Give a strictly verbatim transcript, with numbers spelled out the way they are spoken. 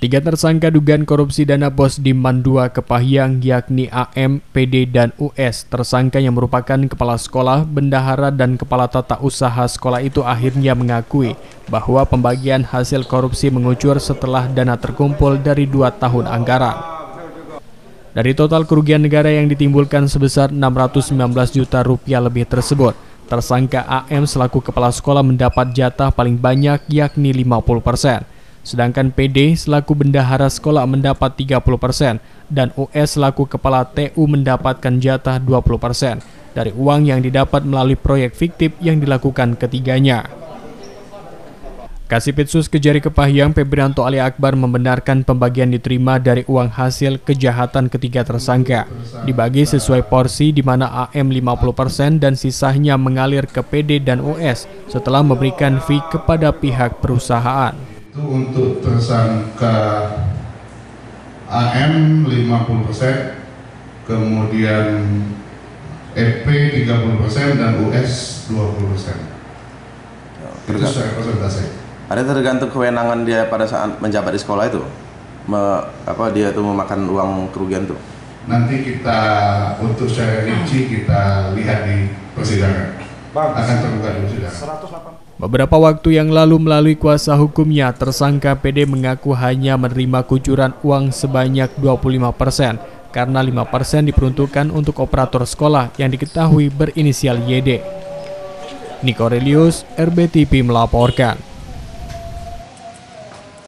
Tiga tersangka dugaan korupsi dana bos di Mandua Kepahyang yakni A M, P D, dan U S. Tersangka yang merupakan kepala sekolah, bendahara, dan kepala tata usaha sekolah itu akhirnya mengakui bahwa pembagian hasil korupsi mengucur setelah dana terkumpul dari dua tahun anggaran. Dari total kerugian negara yang ditimbulkan sebesar enam ratus sembilan belas juta rupiah lebih tersebut, tersangka A M selaku kepala sekolah mendapat jatah paling banyak yakni lima puluh persen. Sedangkan P D selaku bendahara sekolah mendapat tiga puluh persen dan U S selaku kepala T U mendapatkan jatah dua puluh persen dari uang yang didapat melalui proyek fiktif yang dilakukan ketiganya. Kasipitsus Kejari Kepahyang Febrianto Ali Akbar membenarkan pembagian diterima dari uang hasil kejahatan ketiga tersangka. Dibagi sesuai porsi di mana A M lima puluh persen dan sisanya mengalir ke P D dan U S setelah memberikan fee kepada pihak perusahaan. Itu untuk tersangka A M lima puluh persen, kemudian E P tiga puluh persen dan U S dua puluh persen. Itu secara persentase. Ada tergantung kewenangan dia pada saat menjabat di sekolah itu, Me, apa dia tuh memakan uang kerugian tuh. Nanti kita untuk secara rinci kita lihat di persidangan. Akan terbuka di persidangan. Beberapa waktu yang lalu melalui kuasa hukumnya, tersangka P D mengaku hanya menerima kucuran uang sebanyak dua puluh lima persen karena lima persen diperuntukkan untuk operator sekolah yang diketahui berinisial Y D. Niko Relius, R B T V melaporkan.